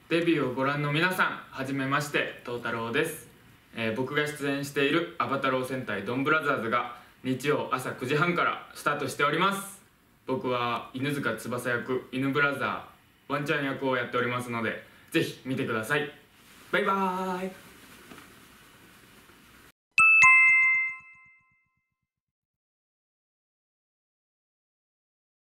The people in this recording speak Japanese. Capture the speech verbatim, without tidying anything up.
デビューをご覧の皆さん、はじめまして、東太郎です、えー、僕が出演しているアバタロー戦隊ドンブラザーズが日曜朝くじはんからスタートしております。僕は犬塚翼役、犬ブラザーワンちゃん役をやっておりますので、ぜひ見てください。バイバーイ。